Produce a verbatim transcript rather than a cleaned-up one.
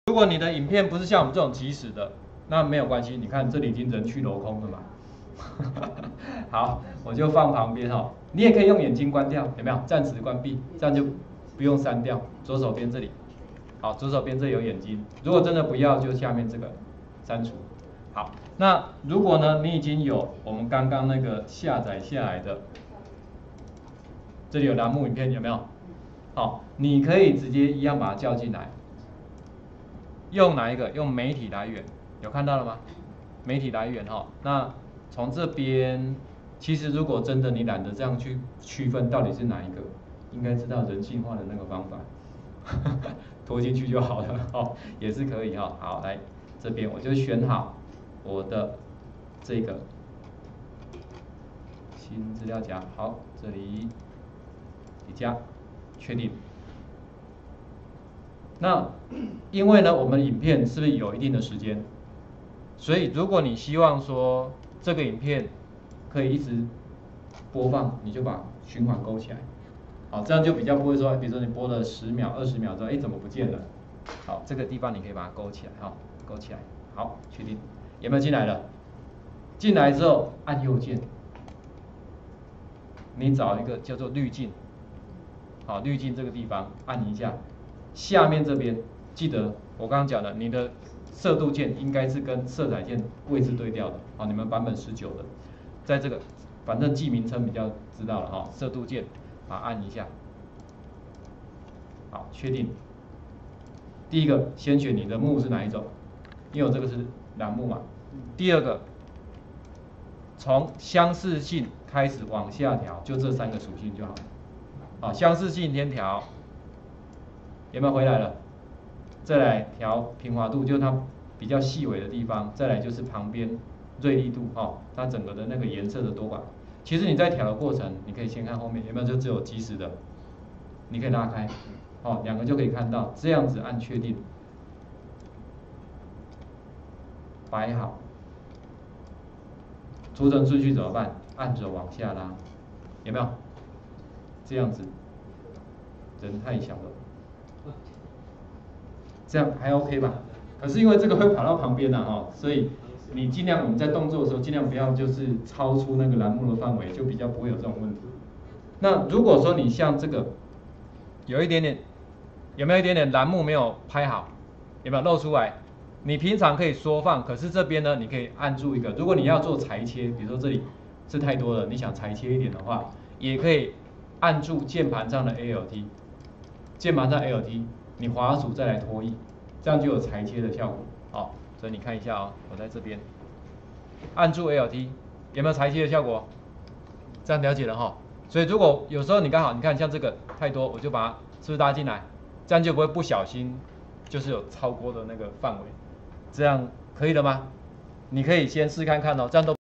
如果你的影片不是像我们这种即时的，那没有关系，你看这里已经人去楼空了嘛。好，我就放旁边哈，你也可以用眼睛关掉，有没有？暂时关闭，这样就不用删掉。左手边这里，好，左手边这里有眼睛，如果真的不要，就下面这个删除。好，那如果呢，你已经有我们刚刚那个下载下来的，这里有栏目影片，有没有？好，你可以直接一样把它叫进来。用哪一个？用媒体来源，有看到了吗？媒体来源哈，那从这边，其实如果真的你懒得这样去区分到底是哪一个，应该知道人性化的那个方法，拖进去就好了哦，也是可以哈。好，来这边我就选好我的这个新资料夹，好，这里叠加，确定。那因为呢，我们影片是不是有一定的时间？所以如果你希望说这个影片可以一直播放，你就把循环勾起来，好，这样就比较不会说，比如说你播了十秒、二十秒之后，哎，怎么不见了？好，这个地方你可以把它勾起来，哈，勾起来，好，确定，有没有进来了？进来之后按右键，你找一个叫做滤镜，好，滤镜这个地方按一下。下面这边记得我刚刚讲的，你的色度键应该是跟色彩键位置对调的，好，你们版本十九的，在这个反正记名称比较知道了哈，色度键把它按一下，好，确定。第一个先选你的幕是哪一种，因为我这个是栏目嘛。第二个，从相似性开始往下调，就这三个属性就好了。好，相似性先调。有没有回来了？再来调平滑度，就是它比较细微的地方。再来就是旁边锐利度，哦，它整个的那个颜色的多寡。其实你在调的过程，你可以先看后面有没有，就只有即时的，你可以拉开，哦，两个就可以看到。这样子按确定，摆好。图层顺序怎么办？按着往下拉，有没有？这样子，人太小了。这样还 OK 吧？可是因为这个会跑到旁边的、啊、哈，所以你尽量我们在动作的时候尽量不要就是超出那个栏目的范围，就比较不会有这种问题。那如果说你像这个有一点点，有没有一点点栏目没有拍好？有没有露出来？你平常可以缩放，可是这边呢，你可以按住一个。如果你要做裁切，比如说这里是太多了，你想裁切一点的话，也可以按住键盘上的 A L T， 键盘上 A L T。你滑鼠再来拖曳，这样就有裁切的效果。好，所以你看一下哦，我在这边按住 L T， 有没有裁切的效果？这样了解了哈。所以如果有时候你刚好你看像这个太多，我就把它是不是拉进来，这样就不会不小心就是有超过的那个范围。这样可以了吗？你可以先试看看哦，这样都。